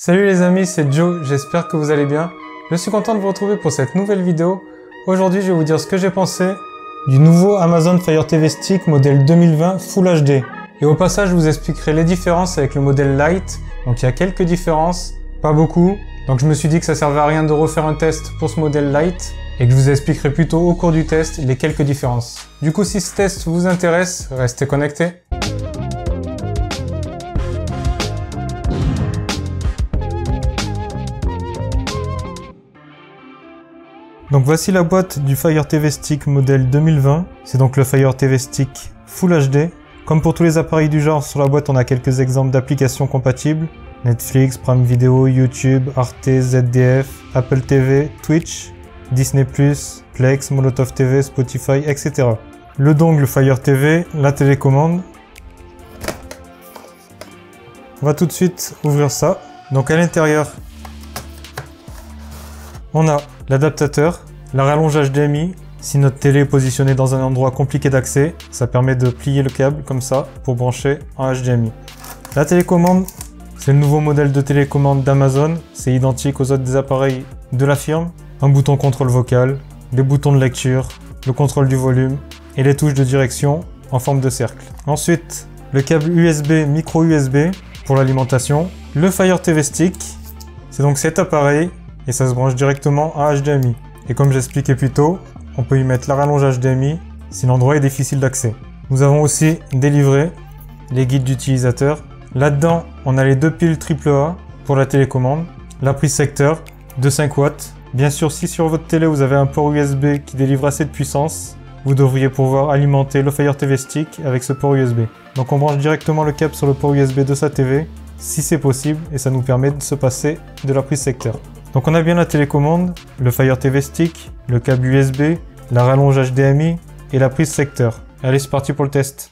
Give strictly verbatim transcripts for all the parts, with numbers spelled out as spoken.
Salut les amis, c'est Joe, j'espère que vous allez bien. Je suis content de vous retrouver pour cette nouvelle vidéo. Aujourd'hui, je vais vous dire ce que j'ai pensé du nouveau Amazon Fire T V Stick modèle deux mille vingt Full H D. Et au passage, je vous expliquerai les différences avec le modèle Lite. Donc il y a quelques différences, pas beaucoup. Donc je me suis dit que ça servait à rien de refaire un test pour ce modèle Lite et que je vous expliquerai plutôt au cours du test les quelques différences. Du coup, si ce test vous intéresse, restez connectés. Donc voici la boîte du Fire T V Stick modèle deux mille vingt. C'est donc le Fire T V Stick Full H D. Comme pour tous les appareils du genre, sur la boîte on a quelques exemples d'applications compatibles. Netflix, Prime Video, YouTube, Arte, Z D F, Apple T V, Twitch, Disney plus, Plex, Molotov T V, Spotify, et cetera. Le dongle Fire T V, la télécommande. On va tout de suite ouvrir ça. Donc à l'intérieur, on a l'adaptateur, la rallonge H D M I. Si notre télé est positionnée dans un endroit compliqué d'accès, ça permet de plier le câble comme ça pour brancher en H D M I. La télécommande, c'est le nouveau modèle de télécommande d'Amazon. C'est identique aux autres des appareils de la firme. Un bouton contrôle vocal, des boutons de lecture, le contrôle du volume et les touches de direction en forme de cercle. Ensuite, le câble U S B micro U S B pour l'alimentation. Le Fire T V Stick, c'est donc cet appareil et ça se branche directement en H D M I. Et comme j'expliquais plus tôt, on peut y mettre la rallonge H D M I si l'endroit est difficile d'accès. Nous avons aussi des livrets, les guides d'utilisateur. Là-dedans, on a les deux piles triple A pour la télécommande, la prise secteur de cinq watts. Bien sûr, si sur votre télé vous avez un port U S B qui délivre assez de puissance, vous devriez pouvoir alimenter le Fire T V Stick avec ce port U S B. Donc on branche directement le câble sur le port U S B de sa T V, si c'est possible, et ça nous permet de se passer de la prise secteur. Donc on a bien la télécommande, le Fire T V Stick, le câble U S B, la rallonge H D M I et la prise secteur. Allez, c'est parti pour le test.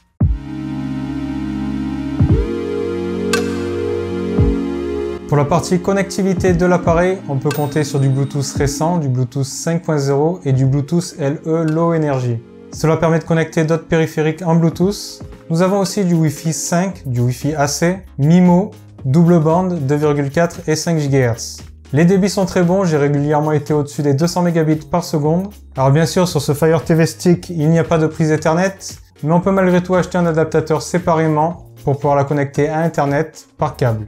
Pour la partie connectivité de l'appareil, on peut compter sur du Bluetooth récent, du Bluetooth cinq point zéro et du Bluetooth L E Low Energy. Cela permet de connecter d'autres périphériques en Bluetooth. Nous avons aussi du Wi-Fi cinq, du Wi-Fi A C, MIMO, double bande deux virgule quatre et cinq gigahertz. Les débits sont très bons, j'ai régulièrement été au-dessus des deux cents mégabits par seconde. Alors bien sûr, sur ce Fire T V Stick, il n'y a pas de prise Ethernet, mais on peut malgré tout acheter un adaptateur séparément pour pouvoir la connecter à Internet par câble.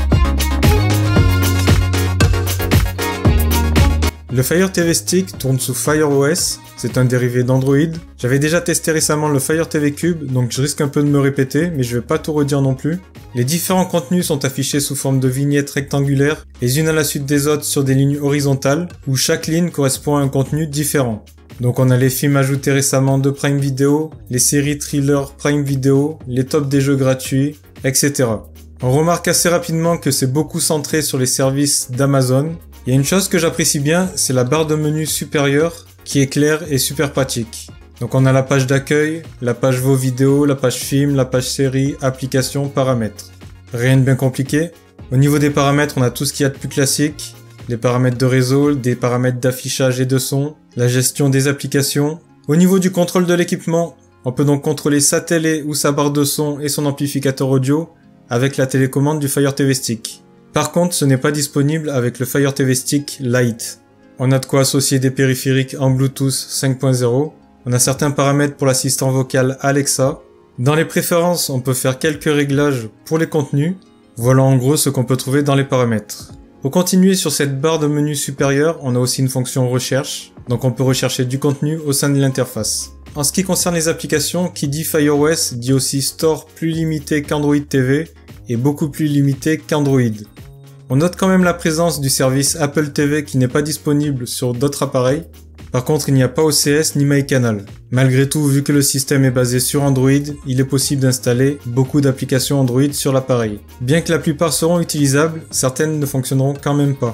Le Fire T V Stick tourne sous Fire O S, c'est un dérivé d'Android. J'avais déjà testé récemment le Fire T V Cube, donc je risque un peu de me répéter, mais je vais pas tout redire non plus. Les différents contenus sont affichés sous forme de vignettes rectangulaires, les unes à la suite des autres sur des lignes horizontales, où chaque ligne correspond à un contenu différent. Donc on a les films ajoutés récemment de Prime Video, les séries thriller Prime Video, les tops des jeux gratuits, et cetera. On remarque assez rapidement que c'est beaucoup centré sur les services d'Amazon. Il y a une chose que j'apprécie bien, c'est la barre de menu supérieure qui est claire et super pratique. Donc on a la page d'accueil, la page vos vidéos, la page film, la page série, applications, paramètres. Rien de bien compliqué. Au niveau des paramètres, on a tout ce qu'il y a de plus classique. Les paramètres de réseau, des paramètres d'affichage et de son, la gestion des applications. Au niveau du contrôle de l'équipement, on peut donc contrôler sa télé ou sa barre de son et son amplificateur audio avec la télécommande du Fire T V Stick. Par contre, ce n'est pas disponible avec le Fire T V Stick Lite. On a de quoi associer des périphériques en Bluetooth cinq point zéro. On a certains paramètres pour l'assistant vocal Alexa. Dans les préférences, on peut faire quelques réglages pour les contenus. Voilà en gros ce qu'on peut trouver dans les paramètres. Pour continuer sur cette barre de menu supérieure, on a aussi une fonction recherche. Donc on peut rechercher du contenu au sein de l'interface. En ce qui concerne les applications, qui dit Fire O S dit aussi Store plus limité qu'Android T V et beaucoup plus limité qu'Android. On note quand même la présence du service Apple T V qui n'est pas disponible sur d'autres appareils. Par contre, il n'y a pas O C S ni MyCanal. Malgré tout, vu que le système est basé sur Android, il est possible d'installer beaucoup d'applications Android sur l'appareil. Bien que la plupart seront utilisables, certaines ne fonctionneront quand même pas.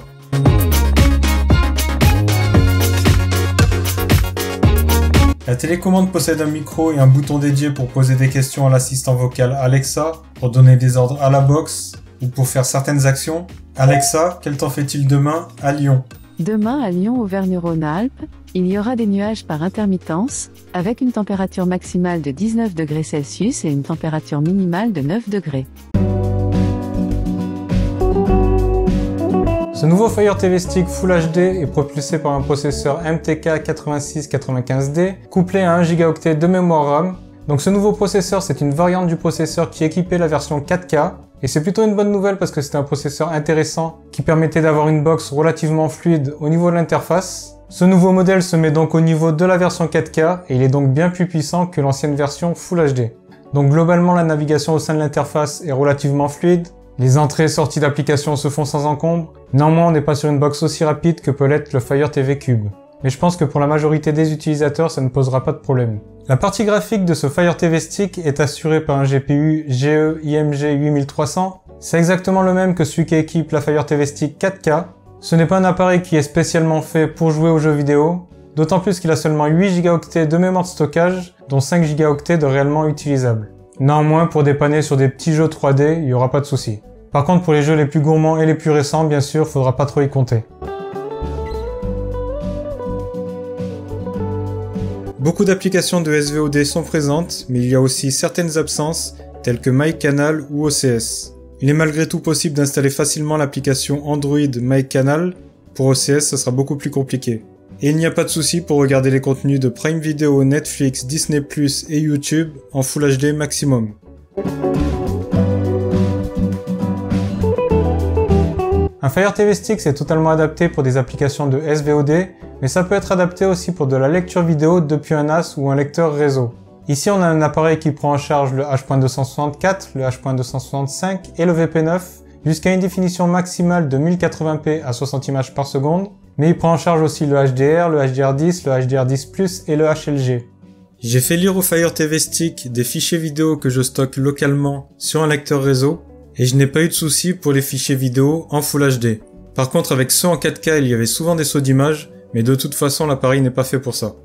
La télécommande possède un micro et un bouton dédié pour poser des questions à l'assistant vocal Alexa, pour donner des ordres à la box ou pour faire certaines actions. Alexa, quel temps fait-il demain à Lyon ? Demain à Lyon, Auvergne-Rhône-Alpes, il y aura des nuages par intermittence, avec une température maximale de dix-neuf degrés Celsius et une température minimale de neuf degrés. Ce nouveau Fire T V Stick Full H D est propulsé par un processeur M T K quatre-vingt-six quatre-vingt-quinze D couplé à un gigaoctet de mémoire RAM. Donc ce nouveau processeur, c'est une variante du processeur qui équipait la version quatre K. Et c'est plutôt une bonne nouvelle parce que c'était un processeur intéressant qui permettait d'avoir une box relativement fluide au niveau de l'interface. Ce nouveau modèle se met donc au niveau de la version quatre K et il est donc bien plus puissant que l'ancienne version Full H D. Donc globalement, la navigation au sein de l'interface est relativement fluide. Les entrées et sorties d'applications se font sans encombre. Néanmoins, on n'est pas sur une box aussi rapide que peut l'être le Fire T V Cube. Mais je pense que pour la majorité des utilisateurs, ça ne posera pas de problème. La partie graphique de ce Fire T V Stick est assurée par un G P U G E I M G huit mille trois cents. C'est exactement le même que celui qui équipe la Fire T V Stick quatre K. Ce n'est pas un appareil qui est spécialement fait pour jouer aux jeux vidéo, d'autant plus qu'il a seulement huit gigaoctets de mémoire de stockage, dont cinq gigaoctets de réellement utilisables. Néanmoins, pour dépanner sur des petits jeux trois D, il n'y aura pas de souci. Par contre, pour les jeux les plus gourmands et les plus récents, bien sûr, faudra pas trop y compter. Beaucoup d'applications de S V O D sont présentes, mais il y a aussi certaines absences, telles que MyCanal ou O C S. Il est malgré tout possible d'installer facilement l'application Android MyCanal. Pour O C S, ce sera beaucoup plus compliqué. Et il n'y a pas de souci pour regarder les contenus de Prime Video, Netflix, Disney plus, et YouTube en Full H D maximum. Un Fire T V Stick c'est totalement adapté pour des applications de S V O D, mais ça peut être adapté aussi pour de la lecture vidéo depuis un N A S ou un lecteur réseau. Ici on a un appareil qui prend en charge le H deux cent soixante-quatre, le H deux cent soixante-cinq et le V P neuf, jusqu'à une définition maximale de mille quatre-vingts p à soixante images par seconde, mais il prend en charge aussi le H D R, le H D R dix, le H D R dix plus et le H L G. J'ai fait lire au Fire T V Stick des fichiers vidéo que je stocke localement sur un lecteur réseau, et je n'ai pas eu de soucis pour les fichiers vidéo en Full H D. Par contre, avec ceux en quatre K, il y avait souvent des sauts d'image, mais de toute façon, l'appareil n'est pas fait pour ça.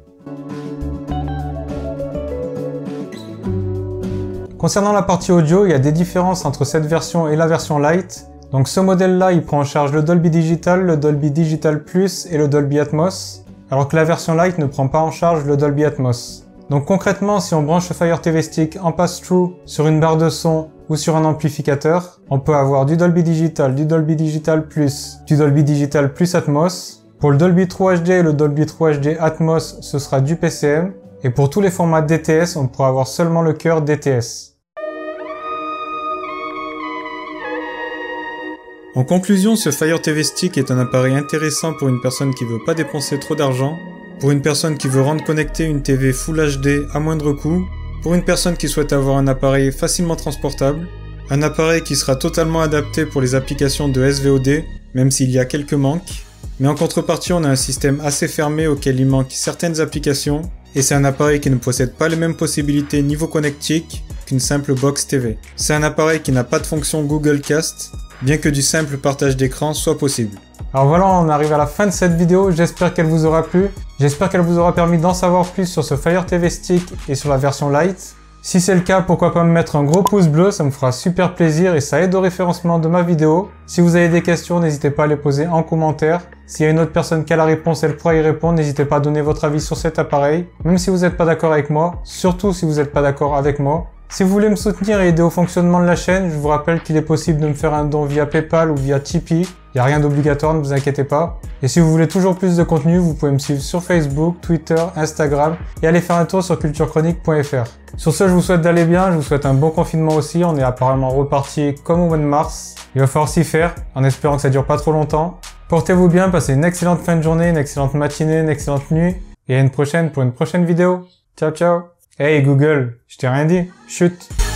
Concernant la partie audio, il y a des différences entre cette version et la version Lite. Donc ce modèle-là, il prend en charge le Dolby Digital, le Dolby Digital Plus et le Dolby Atmos, alors que la version Lite ne prend pas en charge le Dolby Atmos. Donc concrètement, si on branche le Fire T V Stick en pass-through sur une barre de son ou sur un amplificateur, on peut avoir du Dolby Digital, du Dolby Digital Plus, du Dolby Digital Plus Atmos. Pour le Dolby True H D et le Dolby True H D Atmos, ce sera du P C M. Et pour tous les formats D T S, on pourra avoir seulement le cœur D T S. En conclusion, ce Fire T V Stick est un appareil intéressant pour une personne qui veut pas dépenser trop d'argent, pour une personne qui veut rendre connectée une T V Full H D à moindre coût, pour une personne qui souhaite avoir un appareil facilement transportable, un appareil qui sera totalement adapté pour les applications de S V O D, même s'il y a quelques manques, mais en contrepartie on a un système assez fermé auquel il manque certaines applications, et c'est un appareil qui ne possède pas les mêmes possibilités niveau connectique qu'une simple box T V. C'est un appareil qui n'a pas de fonction Google Cast, bien que du simple partage d'écran soit possible. Alors voilà, on arrive à la fin de cette vidéo, j'espère qu'elle vous aura plu, j'espère qu'elle vous aura permis d'en savoir plus sur ce Fire T V Stick et sur la version Lite. Si c'est le cas, pourquoi pas me mettre un gros pouce bleu, ça me fera super plaisir et ça aide au référencement de ma vidéo. Si vous avez des questions, n'hésitez pas à les poser en commentaire. S'il y a une autre personne qui a la réponse, elle pourra y répondre, n'hésitez pas à donner votre avis sur cet appareil. Même si vous n'êtes pas d'accord avec moi, surtout si vous n'êtes pas d'accord avec moi. Si vous voulez me soutenir et aider au fonctionnement de la chaîne, je vous rappelle qu'il est possible de me faire un don via PayPal ou via Tipeee. Il n'y a rien d'obligatoire, ne vous inquiétez pas. Et si vous voulez toujours plus de contenu, vous pouvez me suivre sur Facebook, Twitter, Instagram et aller faire un tour sur culture chronique point F R. Sur ce, je vous souhaite d'aller bien, je vous souhaite un bon confinement aussi. On est apparemment reparti comme au mois de mars. Il va falloir s'y faire, en espérant que ça dure pas trop longtemps. Portez-vous bien, passez une excellente fin de journée, une excellente matinée, une excellente nuit. Et à une prochaine pour une prochaine vidéo. Ciao, ciao. Hey Google, je t'ai rien dit. Chut.